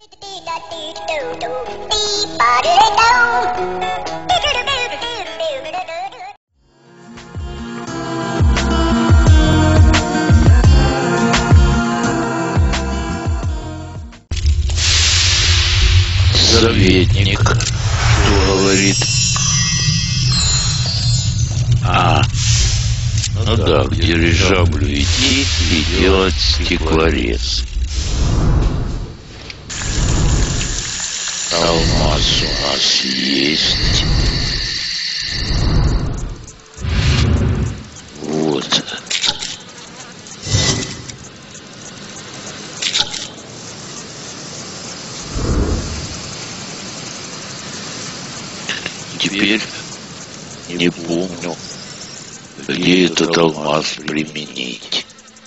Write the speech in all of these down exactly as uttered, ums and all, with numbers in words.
Советник, что говорит? А, ну да, к дирижаблю идти и делать стеклорез. Алмаз у нас есть. Вот. Теперь не помню, где этот алмаз применить.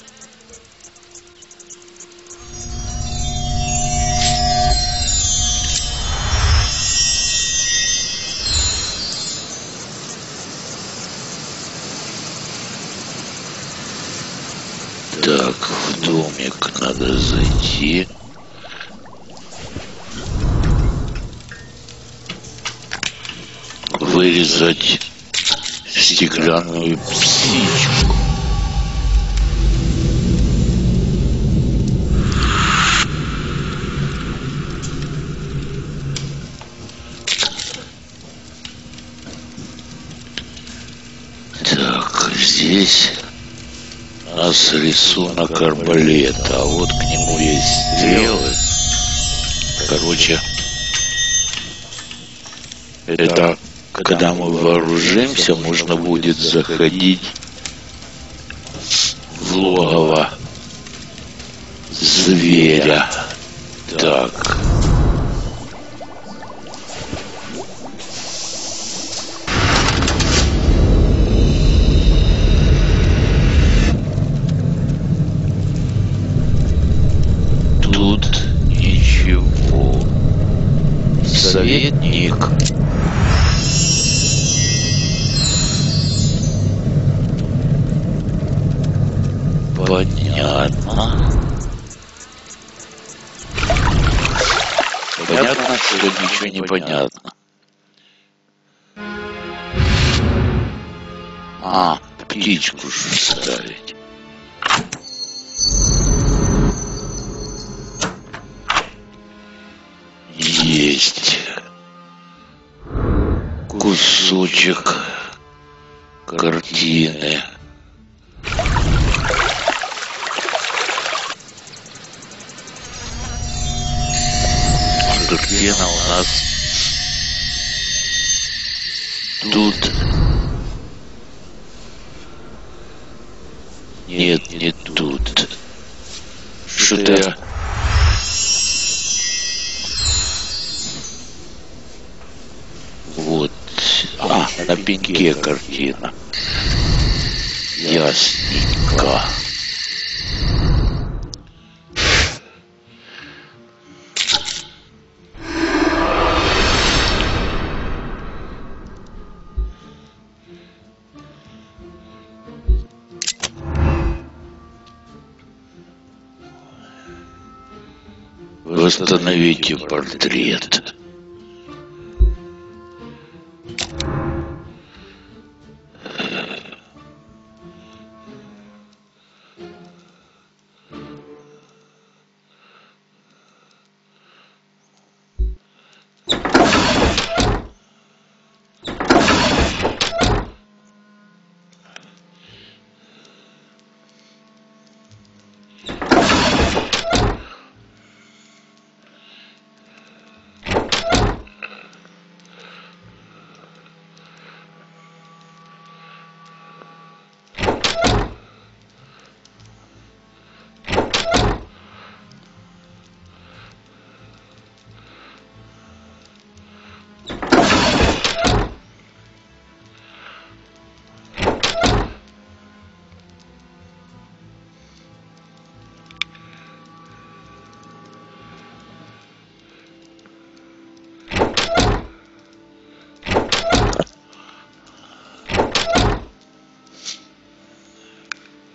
Так, в домик надо зайти. Вырезать стеклянную птичку. Так, здесь у нас рисунок арбалета, а вот к нему есть стрелы. Короче, это когда мы вооружимся, можно будет заходить в логово зверя. Так. Тут ничего. Советник. Понятно. Понятно, что ничего не понятно. А, птичку же ставить. Есть. Кусочек картины. Картина у нас тут. Нет, не тут. Что-то я... Вот. А, на пеньке картина. Ясненько. Восстановите портрет.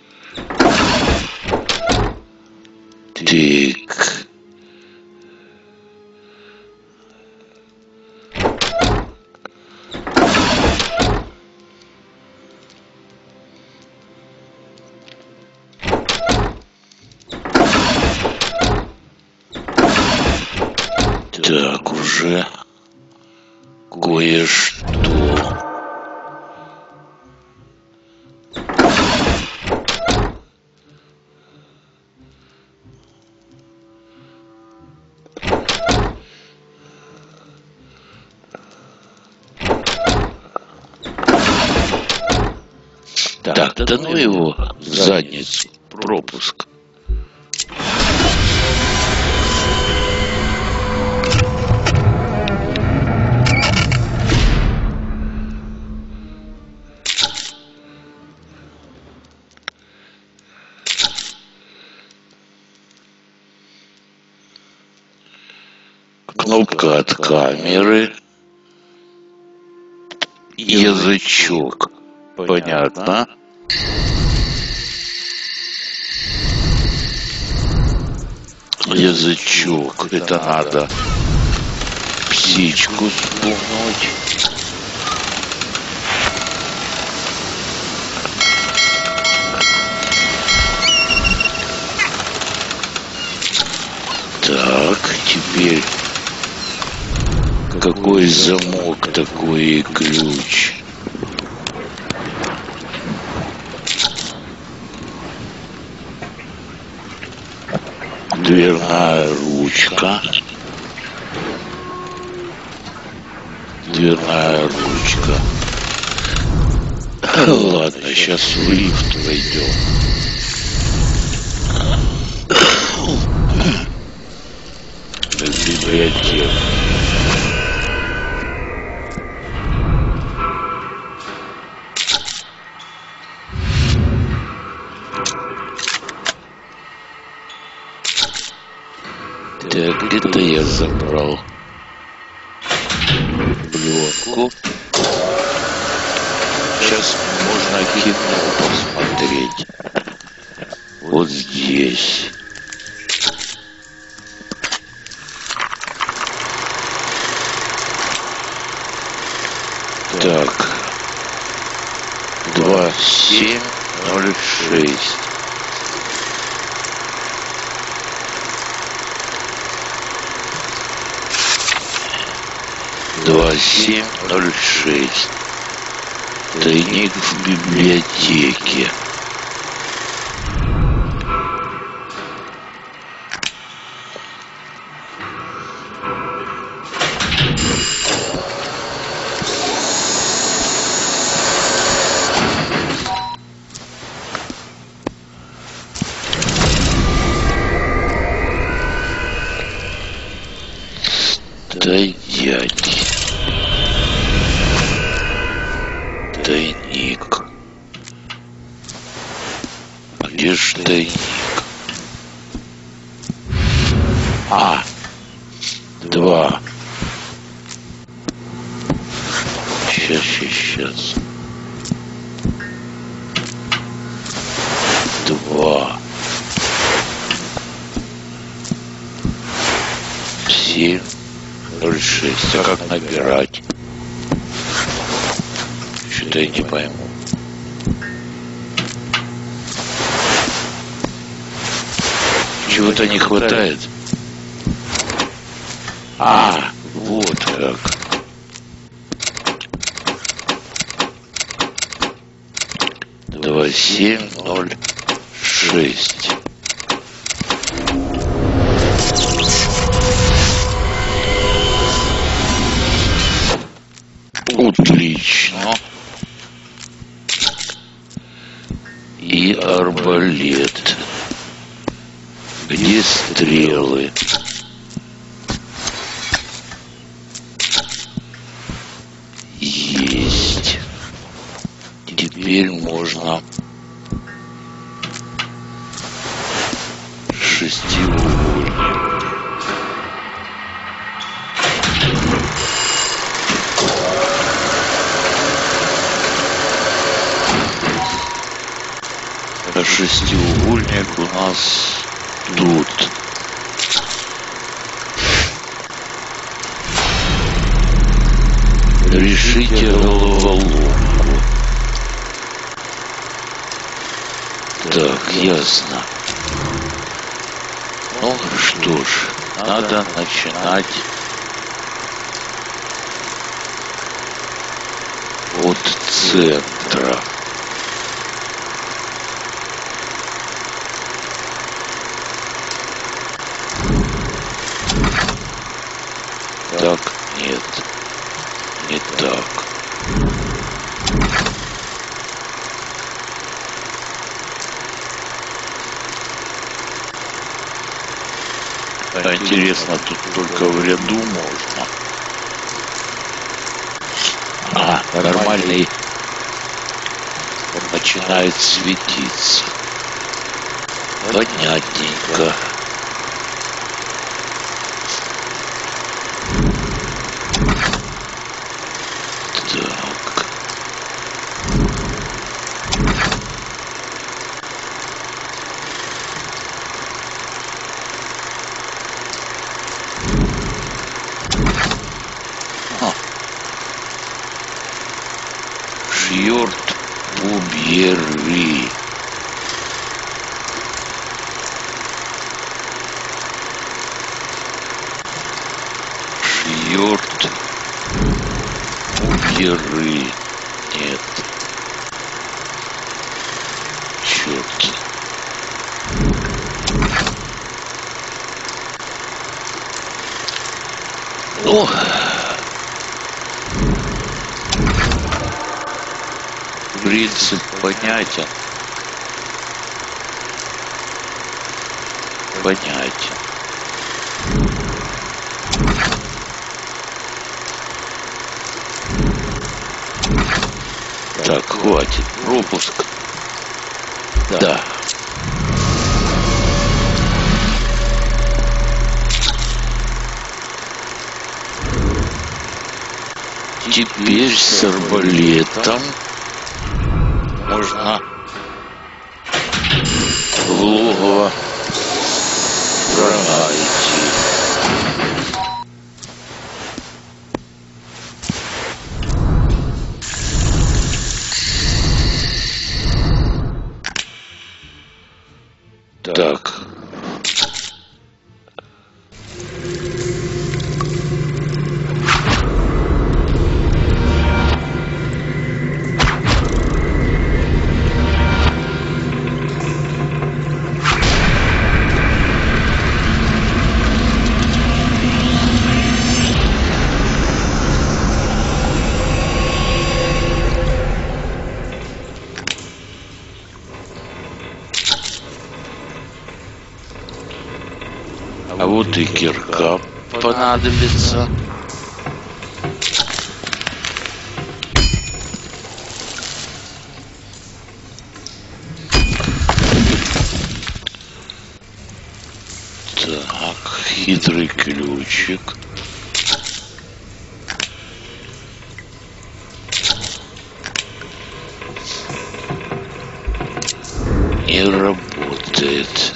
Так. Так, уже кое-что. Так, да ну его в задницу. Пропуск. Кнопка от камеры. Язычок. Понятно. Язычок. Это надо птичку спугнуть. Так, теперь какой замок, такой и ключ. Дверная ручка. Дверная ручка. Ладно, сейчас в лифт войдем. В библиотеку. Так, это я забрал пленку. Сейчас можно кино посмотреть. Вот здесь. Так. Два семь ноль шесть. Два семь ноль шесть. Тайник в библиотеке. Стоять. Тайник. Где ж тайник? А. Два. Сейчас, сейчас. Два. Семь. Ноль шесть. А как набирать? Что-то я не пойму. Чего-то не хватает. А, вот как. Два семь ноль шесть. Отлично. И арбалет. Где стрелы? Есть. Теперь можно шестиугольник. А шестиугольник у нас тут. Решите головоломку. Так, ясно. Ну что ж, надо начинать от центра. Так, нет, не так. А интересно, тут только в ряду можно. А, нормальный начинает светиться. Понятненько. Так. А. Шьорт Пубьеры. Шьорт Пубьеры. Нет. Черт. О! Принцип понятен. Понятен. Так, хватит. Пропуск. Да. Теперь с арбалетом можно в логово врага идти. Так. А вот и кирка понадобится. Так, хитрый ключик. Не работает.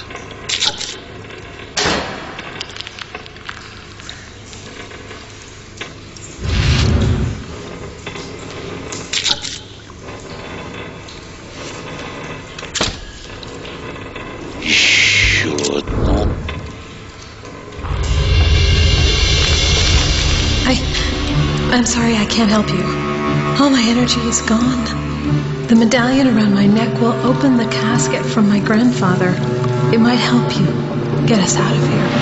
I'm sorry I can't help you. All my energy is gone. The medallion around my neck will open the casket from my grandfather. It might help you get us out of here.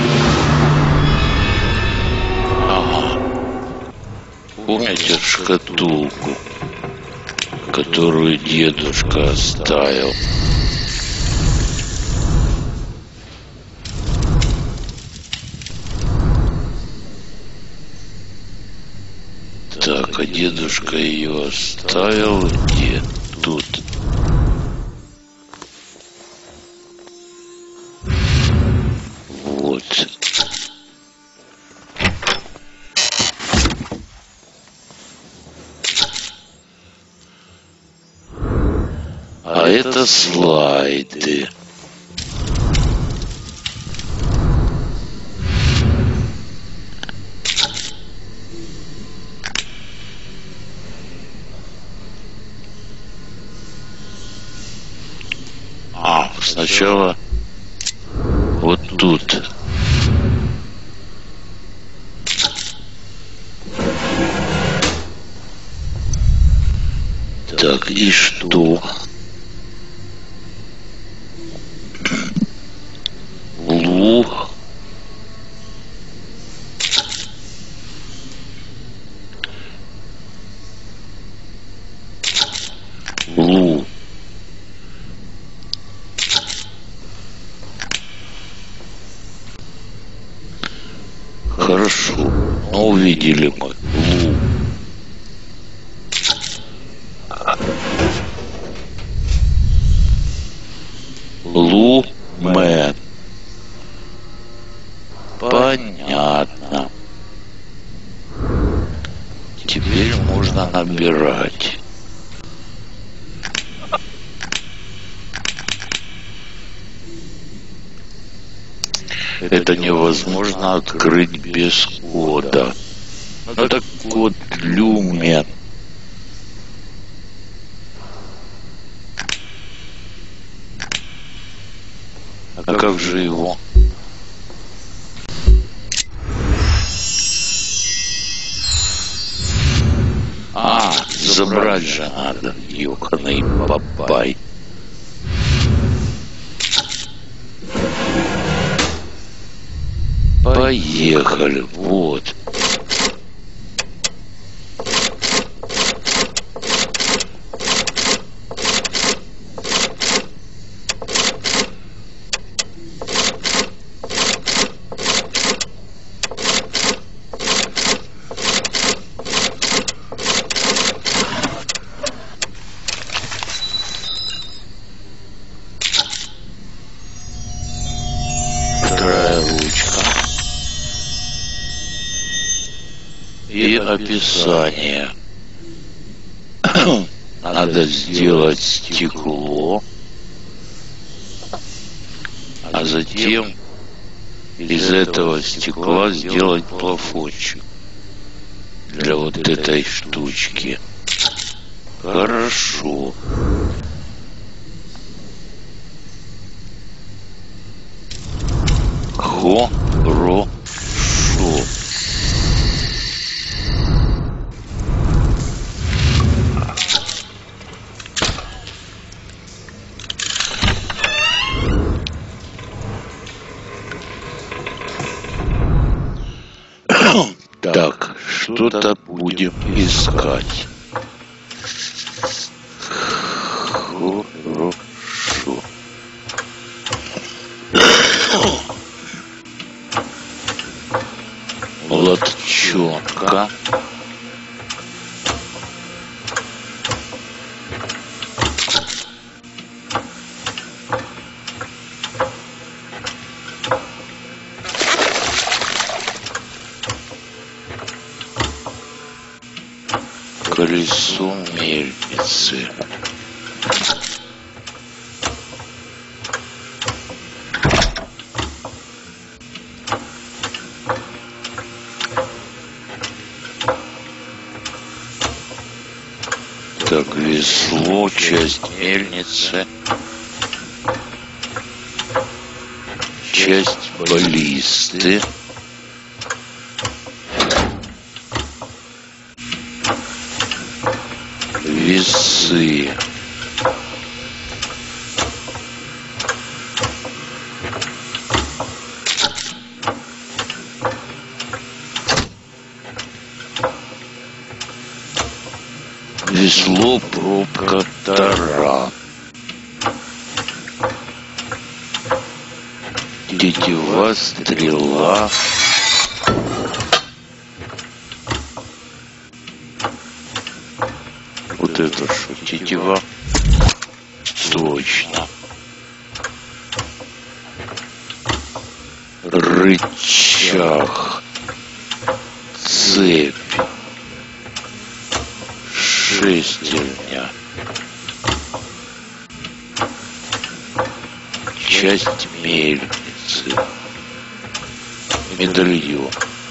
Ага. Помните шкатулку, которую дедушка оставил? Так, а дедушка ее оставил где? Тут. Вот. А это слайды. А, сначала вот тут. Так, и что? Лу. Лу. Хорошо, но увидели мы Лу. Лу Мэн. Понятно. Теперь можно набирать. Это невозможно открыть без кода. Ну так код Люмен. А как же его? А, забрать же надо, ёканый папай. Поехали, вот. Вторая ручка. И описание. Надо сделать стекло, а затем из этого стекла сделать плафончик для вот этой штучки. Хорошо. Хорошо. Так, что-то будем искать. Хорошо. Лодчонка. Колесо мельницы. Так, весло, часть мельницы, часть баллисты. Весы. Весло, пробка, таран. Тетива, стрела. Вот это что, тетива? Точно. Рычаг. Цепь. Шестерня. Часть мельницы. Медальон.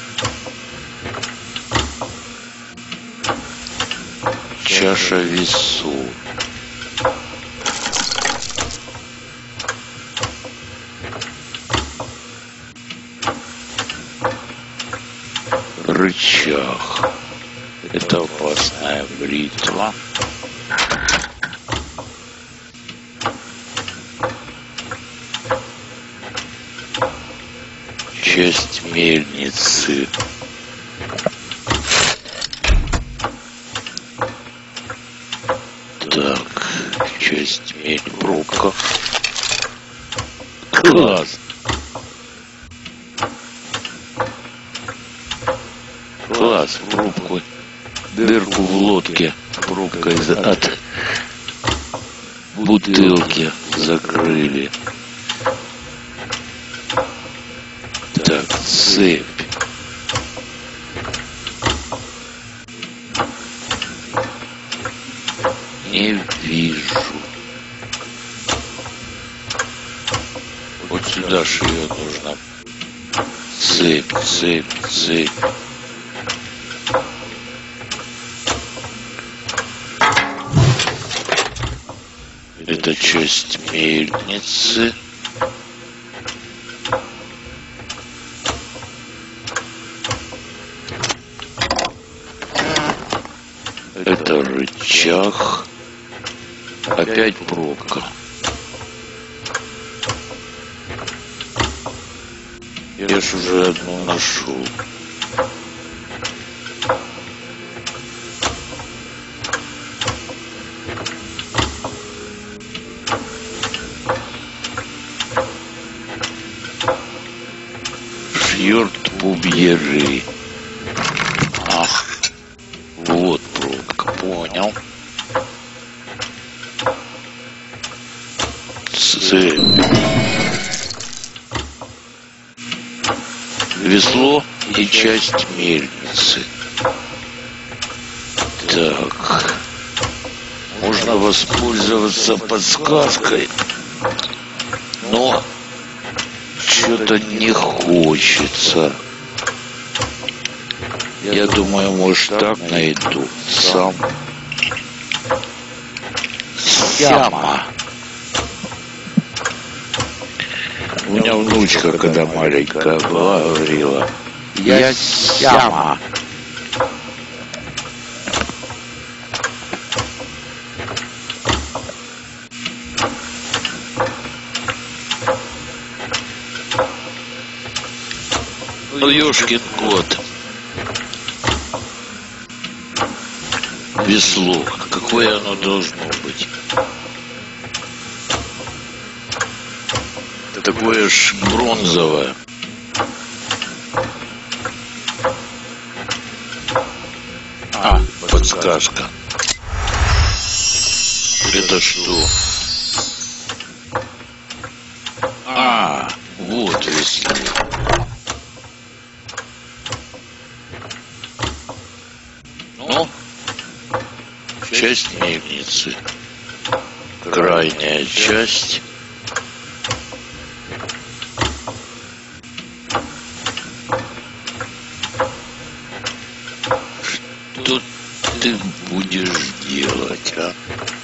Чаша весов. Рычаг. Это опасная бритва. часть мельницы. Так, часть мельницы. Пробка. Класс. Класс, пробку. Дырку в лодке. Пробкой от бутылки закрыли. Так, цепь. Не вижу. Вот сюда же ее нужно. Цепь, цепь, цепь. Это часть мельницы. Это рычаг. Опять пробка. Я ж уже одну нашел. Шьорт Пубьеры. Ах, вот пробка, понял. Цепь. Весло и часть мельницы. Так. Можно воспользоваться подсказкой. Но что-то не хочется. Я думаю, может, так найду сам. Сяма. У меня внучка, когда маленькая была, говорила: я Сяма. Ну, ёшкин кот. Весло. Какое оно должно быть? Такое ж бронзовое. А, подсказка. Это что? А, вот весло. Ну, часть мельницы. Крайняя часть. Что ты будешь делать, а?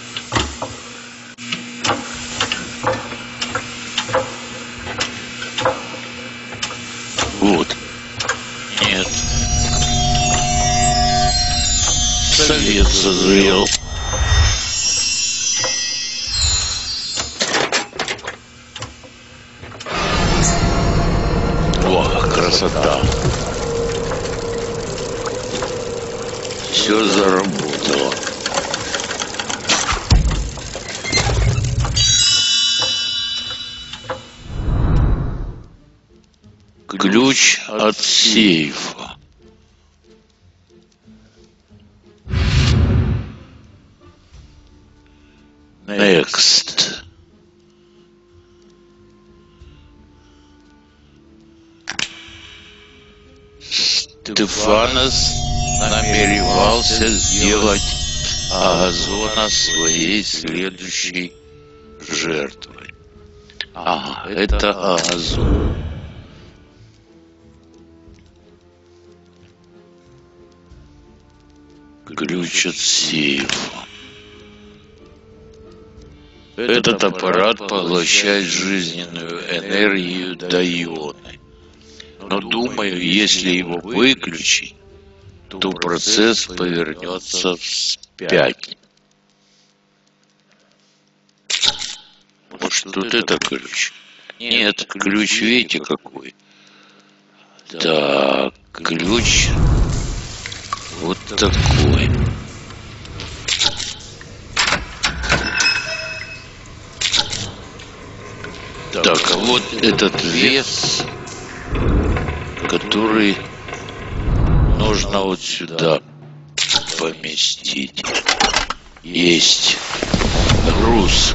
Вот. Нет. Совет созрел. О, красота. Все заработало. Ключ от сейфа. Next. Стефанос намеревался сделать Агазона своей следующей жертвой. Ага, это Агазон. Ключ от сейфа. Этот аппарат поглощает жизненную энергию Дайоны. Но думаю, если его выключить, то процесс повернется вспять. Может, тут это ключ? Нет, ключ видите какой? Так, ключ вот такой. Так, а вот этот вес, который нужно вот сюда поместить. Есть груз.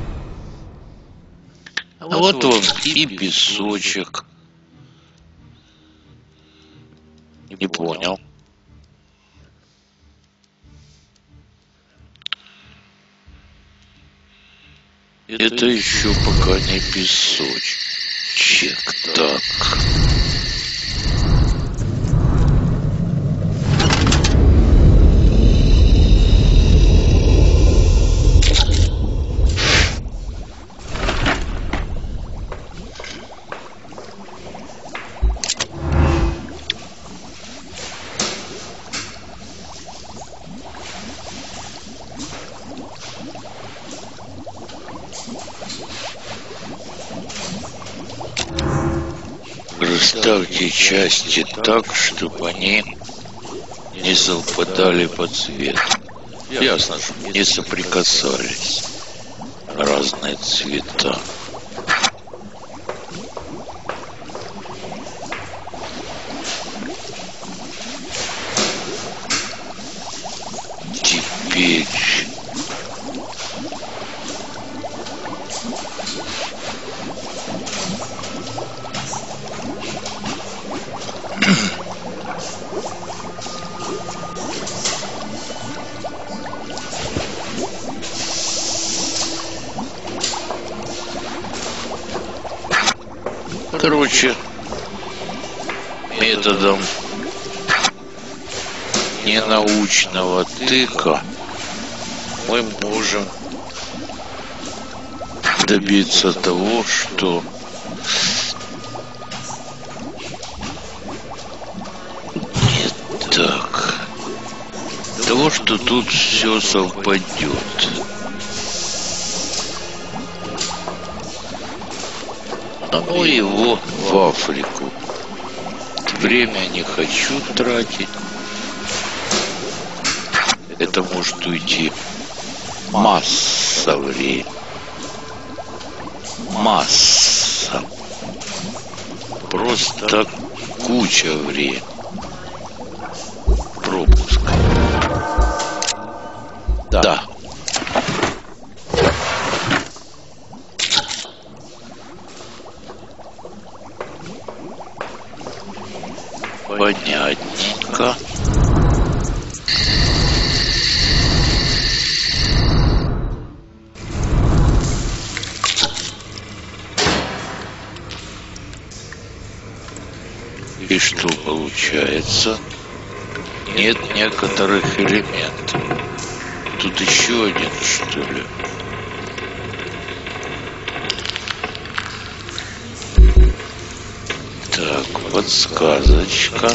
А вот он и песочек. Не понял. Это еще пока не песочек. Так. Расставьте части так, чтобы они не совпадали по цвету. Ясно, чтобы не соприкасались разные цвета. Теперь короче, методом ненаучного тыка мы можем добиться того, что нет, так, того, что тут все совпадет. Ну его в Африку. Время не хочу тратить. Это может уйти масса времени. Масса. Просто куча времени. Пропуск. Да. Понятненько. И что получается? Нет некоторых элементов. Тут еще один, что ли? Так, подсказочка.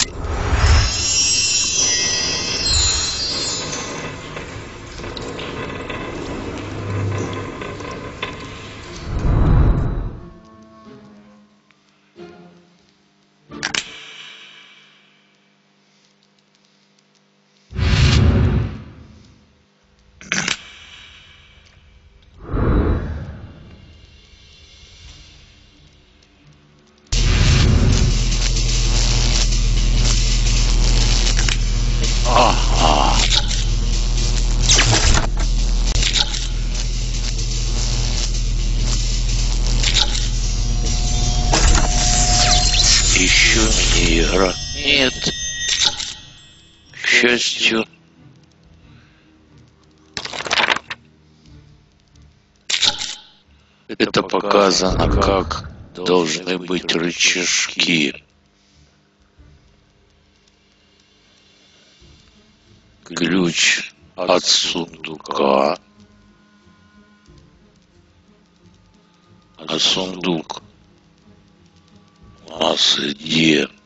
Ага. Еще мини-игра. Нет. К счастью. Это показано, как должны быть рычажки. Ключ от сундука. А сундук у нас где?